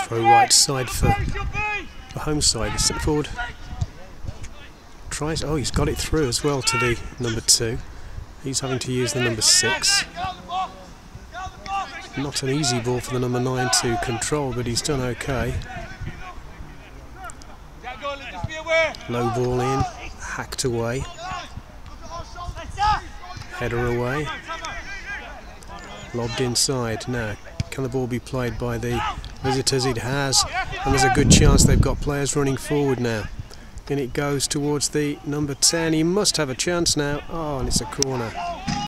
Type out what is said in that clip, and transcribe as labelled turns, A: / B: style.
A: throw right side for the home side. The centre forward tries. Oh, he's got it through as well to the number 2. He's having to use the number 6. Not an easy ball for the number 9 to control, but he's done okay. Low ball in, hacked away. Header away. Lobbed inside. Now, can the ball be played by the visitors? It has, and there's a good chance they've got players running forward now. And it goes towards the number 10. He must have a chance now. Oh, and it's a corner.